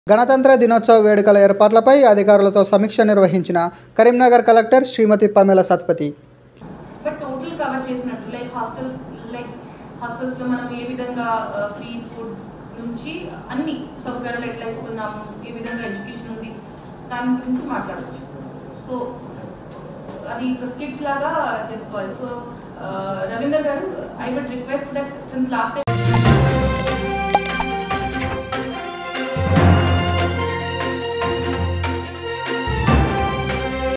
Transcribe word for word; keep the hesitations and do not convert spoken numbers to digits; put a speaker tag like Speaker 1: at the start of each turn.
Speaker 1: గణతంత్ర దినోత్సవ వేడుకల ఏర్పాట్లపై అధికారులతో సమీక్ష నిర్వహించిన Karimnagar collector Shrimati Pamela Satpathy.
Speaker 2: But total cover చేసినట్టు లైక్ హాస్టల్స్ లైక్ హాస్టల్స్ లో మనం ఏ విధంగా ఫ్రీ ఫుడ్ నుంచి అన్ని సౌకర్యాలు ఎట్లా ఇస్తున్నాము, ఏ విధంగా ఎడ్యుకేషన్ ఉంది, దాని గురించి మాట్లాడవచ్చు. సో అది ఒక స్కిట్ లాగా చేసుకోవాలి. సో రవీందర్ గారు, I would request that since last time